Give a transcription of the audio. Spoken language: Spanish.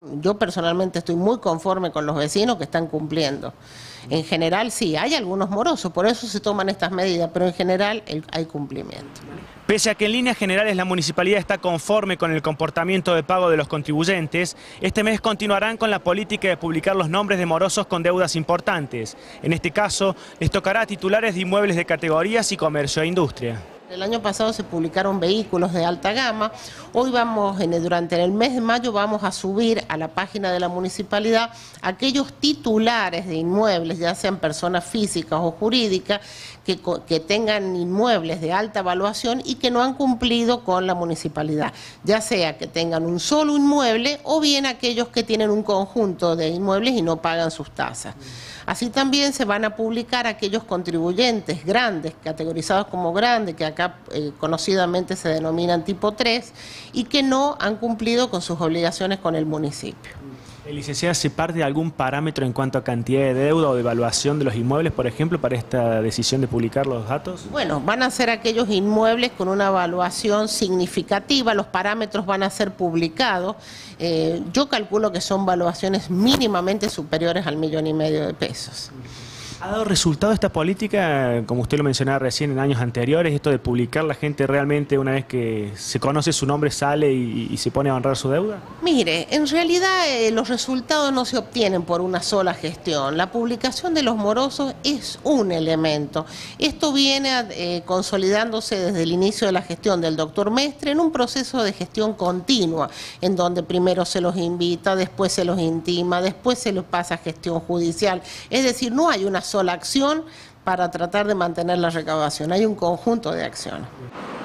Yo personalmente estoy muy conforme con los vecinos que están cumpliendo. En general sí, hay algunos morosos, por eso se toman estas medidas, pero en general hay cumplimiento. Pese a que en líneas generales la municipalidad está conforme con el comportamiento de pago de los contribuyentes, este mes continuarán con la política de publicar los nombres de morosos con deudas importantes. En este caso, les tocará a titulares de inmuebles de categorías y comercio e industria. El año pasado se publicaron vehículos de alta gama. Hoy durante el mes de mayo vamos a subir a la página de la municipalidad aquellos titulares de inmuebles, ya sean personas físicas o jurídicas, que tengan inmuebles de alta evaluación y que no han cumplido con la municipalidad, ya sea que tengan un solo inmueble o bien aquellos que tienen un conjunto de inmuebles y no pagan sus tasas. Así también se van a publicar aquellos contribuyentes grandes, categorizados como grandes, que acá conocidamente se denominan tipo 3, y que no han cumplido con sus obligaciones con el municipio. Licenciada, ¿se parte de algún parámetro en cuanto a cantidad de deuda o de evaluación de los inmuebles, por ejemplo, para esta decisión de publicar los datos? Bueno, van a ser aquellos inmuebles con una evaluación significativa, los parámetros van a ser publicados. Yo calculo que son valuaciones mínimamente superiores al 1,5 millones de pesos. ¿Ha dado resultado esta política, como usted lo mencionaba recién, en años anteriores, esto de publicar la gente realmente una vez que se conoce su nombre sale y se pone a honrar su deuda? Mire, en realidad los resultados no se obtienen por una sola gestión. La publicación de los morosos es un elemento. Esto viene consolidándose desde el inicio de la gestión del doctor Mestre en un proceso de gestión continua, en donde primero se los invita, después se los intima, después se los pasa a gestión judicial. Es decir, no hay una sola acción para tratar de mantener la recaudación, hay un conjunto de acciones.